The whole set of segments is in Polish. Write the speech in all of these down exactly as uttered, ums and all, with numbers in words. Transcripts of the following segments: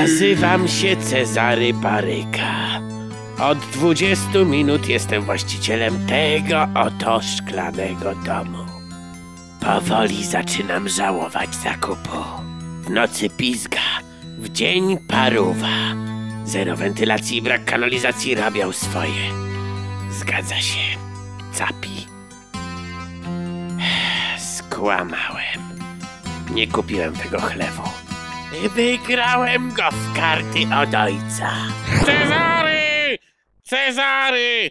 Nazywam się Cezary Baryka. Od dwudziestu minut jestem właścicielem tego oto szklanego domu. Powoli zaczynam żałować zakupu. W nocy pizga, w dzień paruwa. Zero wentylacji i brak kanalizacji robią swoje. Zgadza się, capi. Skłamałem. Nie kupiłem tego chlewu. Wygrałem go w karty od ojca. Cezary! Cezary!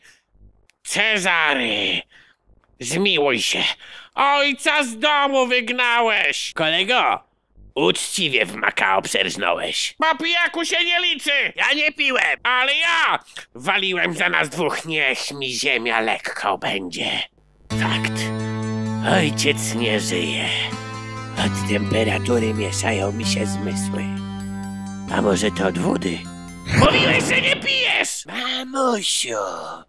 Cezary! Zmiłuj się. Ojca z domu wygnałeś. Kolego, uczciwie w Makao przerżnąłeś. Po pijaku się nie liczy. Ja nie piłem. Ale ja waliłem za nas dwóch. Niech mi ziemia lekko będzie. Fakt. Ojciec nie żyje. Od temperatury mieszają mi się zmysły. A może to od wody? Mówiłeś, że nie pijesz! Mamusiu,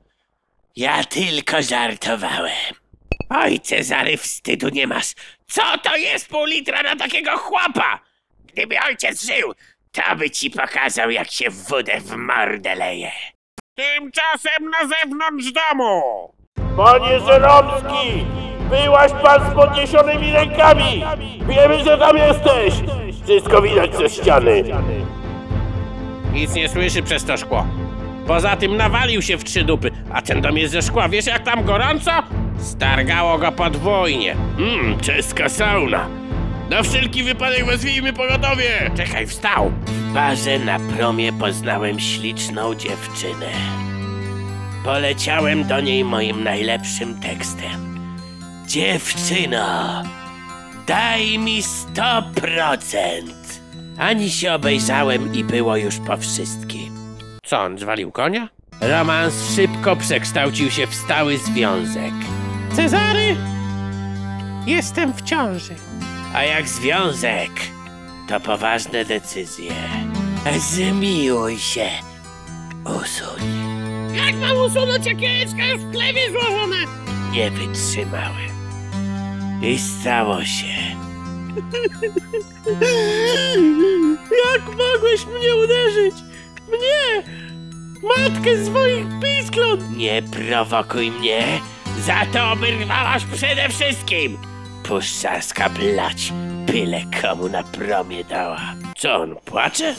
ja tylko żartowałem. Oj, Cezary, wstydu nie masz. Co to jest pół litra na takiego chłopa? Gdyby ojciec żył, to by ci pokazał, jak się wodę w mordę leje. Tymczasem na zewnątrz domu! Panie Żeromski! Wyłaź pan z podniesionymi rękami! Wiemy, że tam jesteś! Wszystko widać ze ściany. Nic nie słyszy przez to szkło. Poza tym nawalił się w trzy dupy, a ten dom jest ze szkła. Wiesz, jak tam gorąco? Stargało go podwójnie. Mmm, czeska sauna. Na wszelki wypadek wezwijmy pogotowie. Czekaj, wstał. W barze na promie poznałem śliczną dziewczynę. Poleciałem do niej moim najlepszym tekstem. Dziewczyno, daj mi sto procent. Ani się obejrzałem i było już po wszystkim. Co, on zwalił konia? Romans szybko przekształcił się w stały związek. Cezary, jestem w ciąży. A jak związek, to poważne decyzje. Zmiłuj się. Usuń. Jak mam usunąć, jak jajeczka już w chlewie złożone? Nie wytrzymałem. I stało się. Jak mogłeś mnie uderzyć? Mnie! Matkę swoich piskląt! Nie prowokuj mnie! Za to obyrwałaś przede wszystkim! Puszczarska blać, byle komu na promie dała. Co, on płacze?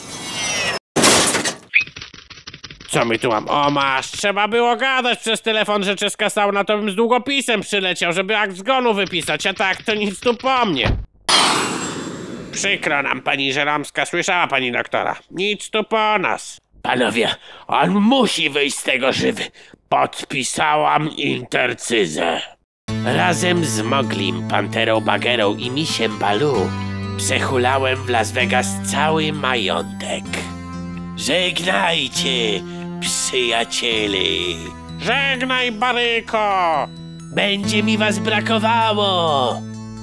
Co my tu mam? O masz, trzeba było gadać przez telefon, że czeska sauna, to bym z długopisem przyleciał, żeby akt zgonu wypisać, a tak to nic tu po mnie. Przykro nam, pani Żeromska, słyszała pani doktora. Nic tu po nas. Panowie, on musi wyjść z tego żywy. Podpisałam intercyzę. Razem z Moglim, Panterą Bagerą i Misiem Balu przehulałem w Las Vegas cały majątek. Żegnajcie, przyjaciele. Żegnaj, Baryko. Będzie mi was brakowało.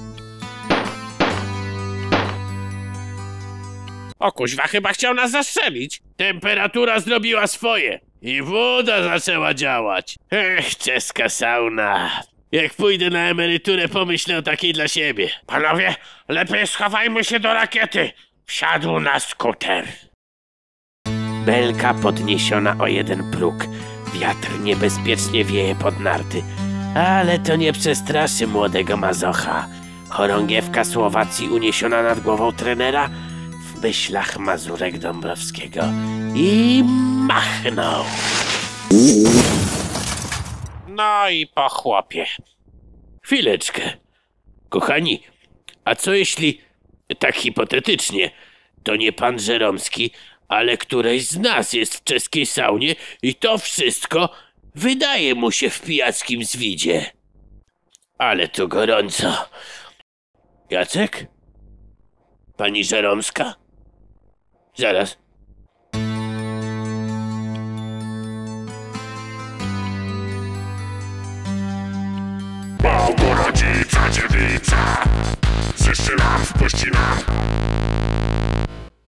O kuźwa, chyba chciał nas zastrzelić. Temperatura zrobiła swoje i woda zaczęła działać. Ech, czeska sauna. Jak pójdę na emeryturę, pomyślę o takiej dla siebie. Panowie, lepiej schowajmy się do rakiety. Wsiadł na skuter. Belka podniesiona o jeden próg. Wiatr niebezpiecznie wieje pod narty. Ale to nie przestraszy młodego mazocha. Chorągiewka Słowacji uniesiona nad głową trenera w myślach Mazurek Dąbrowskiego. I machnął. No i po chłopie. Chwileczkę. Kochani, a co jeśli, tak hipotetycznie, to nie pan Żeromski, ale któreś z nas jest w czeskiej saunie i to wszystko wydaje mu się w pijackim zwidzie. Ale tu gorąco. Jacek? Pani Żeromska? Zaraz. Małgorodzica dziewica, zeszczy nam, wpuści nam